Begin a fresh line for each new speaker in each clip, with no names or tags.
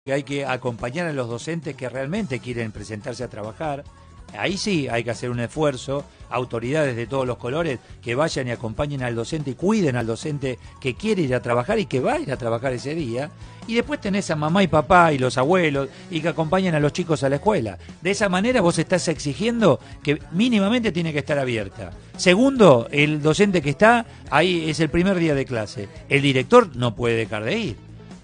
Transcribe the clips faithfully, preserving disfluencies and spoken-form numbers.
que hay que acompañar a los docentes que realmente quieren presentarse a trabajar. Ahí sí hay que hacer un esfuerzo, autoridades de todos los colores que vayan y acompañen al docente y cuiden al docente que quiere ir a trabajar y que va a ir a trabajar ese día. Y después tenés a mamá y papá y los abuelos y que acompañen a los chicos a la escuela. De esa manera vos estás exigiendo que mínimamente tiene que estar abierta. Segundo, el docente que está ahí es el primer día de clase. El director no puede dejar de ir.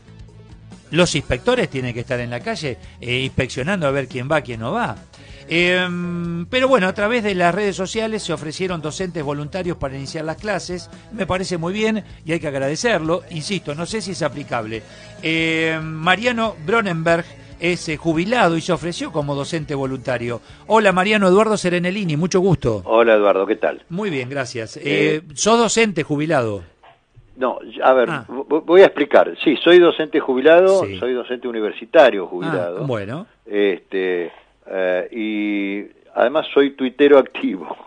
Los inspectores tienen que estar en la calle eh, inspeccionando a ver quién va, quién no va. Eh, pero bueno, a través de las redes sociales se ofrecieron docentes voluntarios para iniciar las clases. Me parece muy bien y hay que agradecerlo. Insisto, no sé si es aplicable. Eh, Mariano Bronenberg es eh, jubilado y se ofreció como docente voluntario. Hola Mariano, Eduardo Serenellini, mucho gusto.
Hola Eduardo, ¿qué tal?
Muy bien, gracias. Eh,
Eh,
¿Sos docente jubilado?
No, a ver,
Ah.
voy a explicar. Sí, soy docente jubilado,
Sí.
soy docente universitario jubilado.
Ah, bueno.
Este, eh, y además soy tuitero activo.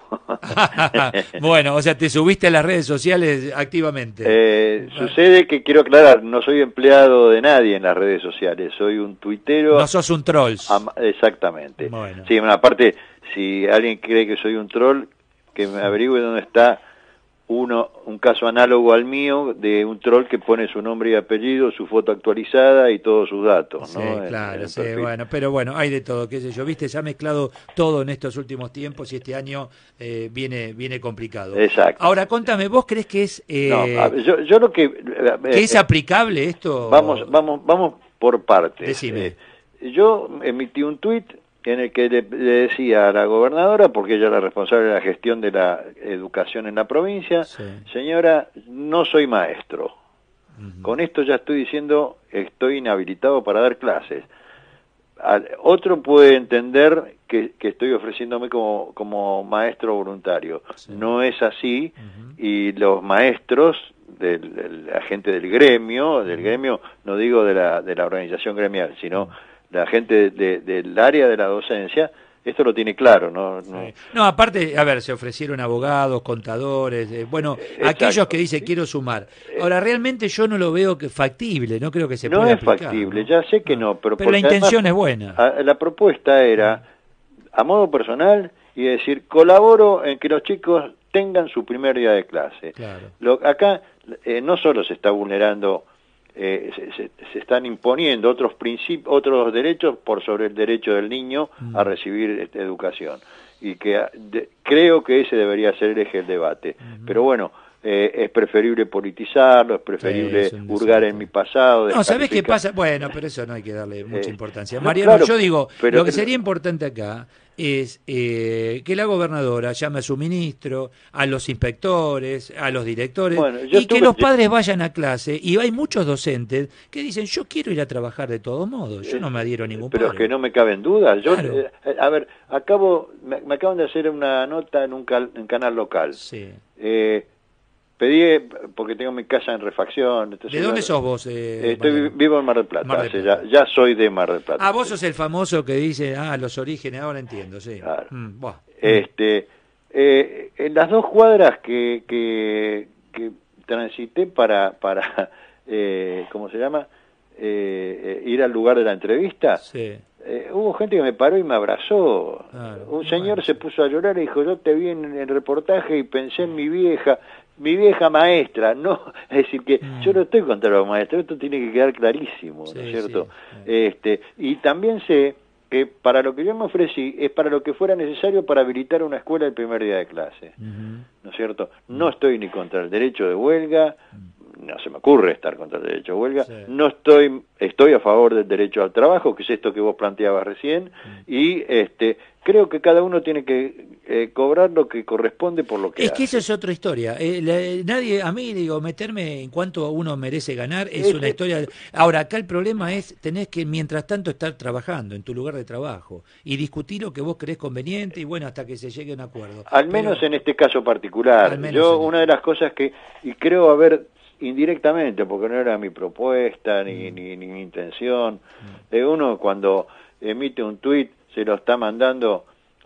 Bueno, o sea, te subiste a las redes sociales activamente.
Eh, sucede que quiero aclarar, no soy empleado de nadie en las redes sociales, soy un tuitero.
No sos un trolls.
Am- exactamente.
Bueno.
Sí, bueno, aparte, si alguien cree que soy un troll, que me averigüe dónde está uno, un caso análogo al mío de un troll que pone su nombre y apellido, su foto actualizada y todos sus datos,
Sí,
¿no? En-
claro,
en el
sí,
perfil.
bueno, pero bueno, hay de todo, qué sé yo, viste, se ha mezclado todo en estos últimos tiempos y este año eh, viene viene complicado.
Exacto.
Ahora, contame, ¿vos crees que es eh,
No, a ver, yo, yo lo que... eh,
que es
eh,
aplicable esto?
Vamos, vamos, vamos por partes.
Decime.
Eh, yo emití un tuit en el que le, le decía a la gobernadora, porque ella es la responsable de la gestión de la educación en la provincia,
Sí.
señora, no soy maestro.
Ujú.
Con esto ya estoy diciendo, estoy inhabilitado para dar clases. Al- otro puede entender que, que estoy ofreciéndome como, como maestro voluntario.
Sí.
No es así,
Ujú.
y los maestros, del, del- la gente del gremio, del gremio, no digo de la, de la organización gremial, sino la gente de- de- del área de la docencia, esto lo tiene claro, ¿no? no
Sí. No, aparte, a ver, se ofrecieron abogados, contadores, eh, bueno,
Exacto.
aquellos que dicen quiero sumar. Ahora, realmente yo no lo veo que factible, no creo que se
no
pueda
es
aplicar,
factible,
¿no?
ya sé que
Ah,
no, pero,
pero la
porque
intención
además,
es buena.
a- la propuesta era, a modo personal, y decir, colaboro en que los chicos tengan su primer día de clase.
Claro.
Lo, acá eh, no solo se está vulnerando, eh, se, se- se están imponiendo otros principios, otros derechos por sobre el derecho del niño
Mm.
a recibir este, educación. Y que ah, de- creo que ese debería ser el eje del debate.
Ujú.
Pero bueno, eh, es preferible politizarlo, es preferible
es un
hurgar
desastre.
en mi pasado.
No, ¿sabés qué
descalificar-
pasa? Bueno, pero eso no hay que darle mucha
Eh,
importancia.
no,
Mariano,
claro,
yo digo,
pero-
lo que sería importante acá es eh, que la gobernadora llame a su ministro, a los inspectores, a los directores,
Bueno, yo
y que
estuve-
los
yo-
padres vayan a clase. Y hay muchos docentes que dicen, yo quiero ir a trabajar de todos modos, yo no me adhiero a ningún
Pero es
paro.
que no me caben dudas. Yo,
Claro.
eh, a ver, acabo, me, me acaban de hacer una nota en un cal- en canal local.
Sí.
Eh, pedí, eh, porque tengo mi casa en refacción. entonces
¿De dónde
yo-
sos vos? eh,
Eh, estoy
Mariano?
vivo en Mar del Plata.
Mar del
hace
Plata.
Ya, ya soy de Mar del Plata.
Ah, vos sos el famoso que dice, ah, los orígenes, ahora entiendo, sí.
Claro.
Mm, buah.
Este, eh, en las dos cuadras que, que, que transité para, para eh, ¿cómo se llama? Eh, eh, ir al lugar de la entrevista,
Sí.
eh, hubo gente que me paró y me abrazó.
Claro.
Un señor
Bueno,
se
sí.
puso a llorar y dijo, yo te vi en el reportaje y pensé en mi vieja, mi vieja maestra. No, es decir, que
Mm.
yo no estoy contra los maestros, esto tiene que quedar clarísimo,
Sí,
¿no es cierto?
sí, sí.
Este, y también sé que para lo que yo me ofrecí es para lo que fuera necesario para habilitar una escuela el primer día de clase,
Ujú.
¿no es cierto? No estoy ni contra el derecho de huelga, no se me ocurre estar contra el derecho de huelga,
Sí.
no estoy, estoy a favor del derecho al trabajo, que es esto que vos planteabas recién, y este, creo que cada uno tiene que eh, cobrar lo que corresponde por lo que
Es
hace.
que eso es otra historia. Eh, la- nadie, a mí, digo, meterme en cuanto uno merece ganar es
Es
una
que-
historia. Ahora, acá el problema es, tenés que, mientras tanto, estar trabajando en tu lugar de trabajo y discutir lo que vos creés conveniente y bueno, hasta que se llegue a un acuerdo.
Al menos
Pero-
en este caso particular.
Al menos
Yo,
en
una de las cosas que, y creo haber indirectamente, porque no era mi propuesta ni,
Mm.
ni, ni mi intención, de uno cuando emite un tuit se lo está mandando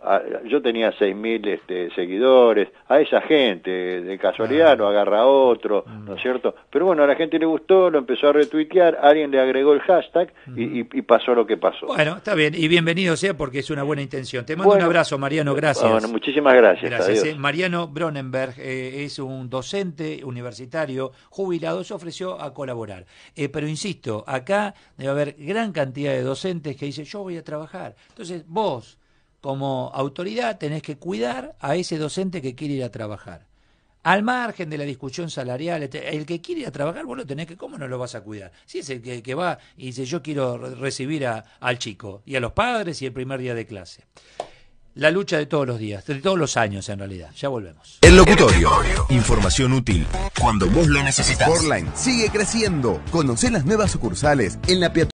a, yo tenía seis mil este, seguidores, a esa gente, de casualidad ah. lo agarra otro, mm. ¿no es cierto? Pero bueno, a la gente le gustó, lo empezó a retuitear, alguien le agregó el hashtag mm. y, y, y pasó lo que pasó.
Bueno, está bien, y bienvenido sea porque es una buena intención. Te mando bueno, un abrazo, Mariano, gracias.
Bueno, muchísimas gracias.
Gracias. Eh. Mariano Bronenberg eh, es un docente universitario jubilado, se ofreció a colaborar. Eh, pero insisto, acá debe haber gran cantidad de docentes que dicen, yo voy a trabajar. Entonces, vos, como autoridad, tenés que cuidar a ese docente que quiere ir a trabajar. Al margen de la discusión salarial, el que quiere ir a trabajar, vos lo tenés que, ¿cómo no lo vas a cuidar? Si es el que, que va y dice, yo quiero recibir a, al chico, y a los padres, y el primer día de clase. La lucha de todos los días, de todos los años en realidad. Ya volvemos.
El Locutorio. Información útil cuando vos lo necesitas. Sportline sigue creciendo. Conocé las nuevas sucursales en la peatonal.